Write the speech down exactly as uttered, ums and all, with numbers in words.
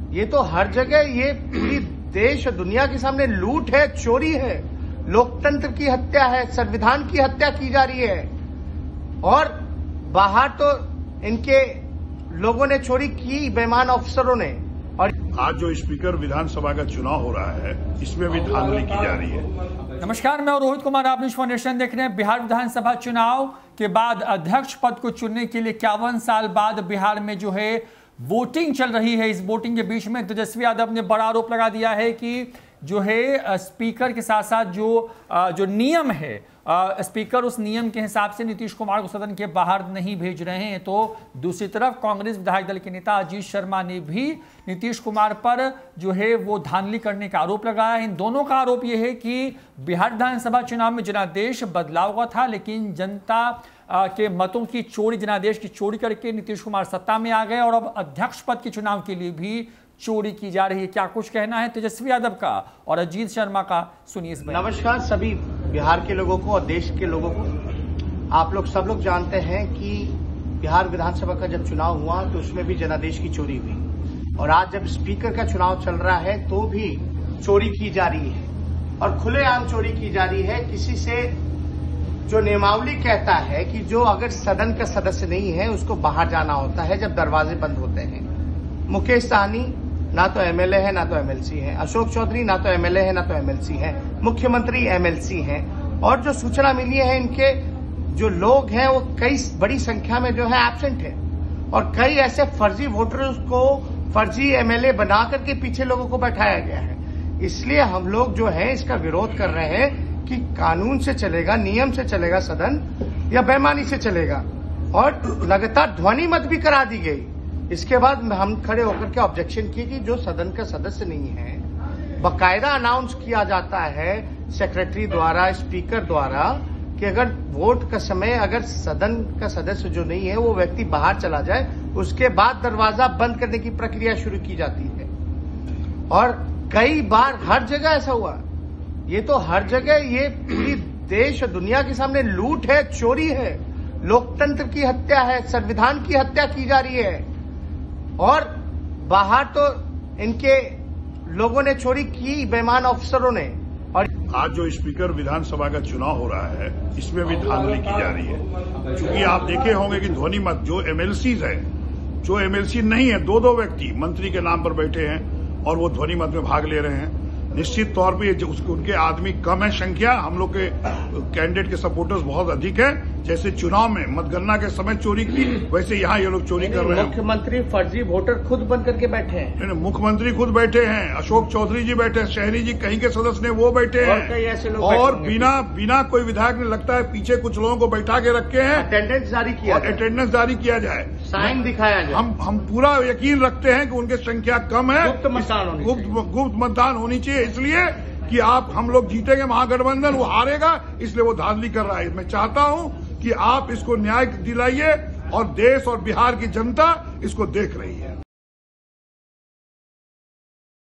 ये तो हर जगह ये पूरी देश और दुनिया के सामने लूट है, चोरी है, लोकतंत्र की हत्या है, संविधान की हत्या की जा रही है। और बाहर तो इनके लोगों ने चोरी की, बेईमान अफसरों ने। और आज जो स्पीकर विधानसभा का चुनाव हो रहा है, इसमें भी धांधली की जा रही है। नमस्कार, मैं रोहित कुमार, आप न्यूज़ फाउंडेशन देख रहे हैं। बिहार विधानसभा चुनाव के बाद अध्यक्ष पद को चुनने के लिए इक्यावन साल बाद बिहार में जो है वोटिंग चल रही है। इस वोटिंग के बीच में तेजस्वी यादव ने बड़ा आरोप लगा दिया है कि जो है स्पीकर के साथ साथ जो जो नियम है, स्पीकर उस नियम के हिसाब से नीतीश कुमार को सदन के बाहर नहीं भेज रहे हैं। तो दूसरी तरफ कांग्रेस विधायक दल के नेता अजीत शर्मा ने भी नीतीश कुमार पर जो है वो धांधली करने का आरोप लगाया है। इन दोनों का आरोप यह है कि बिहार विधानसभा चुनाव में जनादेश बदलाव हुआ था, लेकिन जनता के मतों की चोरी, जनादेश की चोरी करके नीतीश कुमार सत्ता में आ गए और अब अध्यक्ष पद के चुनाव के लिए भी चोरी की जा रही है। क्या कुछ कहना है तेजस्वी यादव का और अजीत शर्मा का, सुनिए इस बयान। नमस्कार सभी बिहार के लोगों को और देश के लोगों को। आप लोग सब लोग जानते हैं कि बिहार विधानसभा का जब चुनाव हुआ तो उसमें भी जनादेश की चोरी हुई, और आज जब स्पीकर का चुनाव चल रहा है तो भी चोरी की जा रही है, और खुलेआम चोरी की जा रही है। किसी से जो नियमावली कहता है कि जो अगर सदन का सदस्य नहीं है उसको बाहर जाना होता है जब दरवाजे बंद होते हैं। मुकेश सहनी ना तो एमएलए है ना तो एमएलसी है, अशोक चौधरी ना तो एमएलए है ना तो एमएलसी है, मुख्यमंत्री एमएलसी हैं, और जो सूचना मिली है इनके जो लोग हैं वो कई बड़ी संख्या में जो है एब्सेंट है, और कई ऐसे फर्जी वोटर्स को फर्जी एमएलए बना करके पीछे लोगों को बैठाया गया है। इसलिए हम लोग जो है इसका विरोध कर रहे हैं कि कानून से चलेगा, नियम से चलेगा सदन या बेईमानी से चलेगा। और लगातार ध्वनि मत भी करा दी गई। इसके बाद हम खड़े होकर के ऑब्जेक्शन किए कि जो सदन का सदस्य नहीं है, बकायदा अनाउंस किया जाता है सेक्रेटरी द्वारा, स्पीकर द्वारा, कि अगर वोट का समय अगर सदन का सदस्य जो नहीं है वो व्यक्ति बाहर चला जाए, उसके बाद दरवाजा बंद करने की प्रक्रिया शुरू की जाती है। और कई बार हर जगह ऐसा हुआ। ये तो हर जगह ये पूरी देश और दुनिया के सामने लूट है, चोरी है, लोकतंत्र की हत्या है, संविधान की हत्या की जा रही है। और बाहर तो इनके लोगों ने चोरी की, बेईमान अफसरों ने। और आज जो स्पीकर विधानसभा का चुनाव हो रहा है, इसमें भी धांधली की जा रही है। क्योंकि आप देखे होंगे कि ध्वनि मत जो एमएलसी है, जो एमएलसी नहीं है, दो दो व्यक्ति मंत्री के नाम पर बैठे हैं और वो ध्वनि मत में भाग ले रहे हैं। निश्चित तौर पे उसके उनके आदमी कम है संख्या, हम लोग के कैंडिडेट के सपोर्टर्स बहुत अधिक है। जैसे चुनाव में मतगणना के समय चोरी की, वैसे यहाँ ये लोग चोरी कर रहे हैं। मुख्यमंत्री फर्जी वोटर खुद बन करके बैठे हैं। नहीं, मुख्यमंत्री खुद बैठे हैं, अशोक चौधरी जी बैठे हैं, शहरी जी कहीं के सदस्य ने वो बैठे हैं, और कई ऐसे लोग और बिना बिना कोई विधायक ने लगता है पीछे कुछ लोगों को बैठा के रखे हैं। अटेंडेंस जारी किया, अटेंडेंस जारी किया जाए, साइन दिखाया जाए। हम हम पूरा यकीन रखते हैं कि उनकी संख्या कम है, गुप्त मतदान गुप्त गुप्त मतदान होनी चाहिए, इसलिए कि आप हम लोग जीतेंगे, महागठबंधन वो हारेगा, इसलिए वो धांधली कर रहा है। मैं चाहता हूं कि आप इसको न्याय दिलाइए, और देश और बिहार की जनता इसको देख रही है।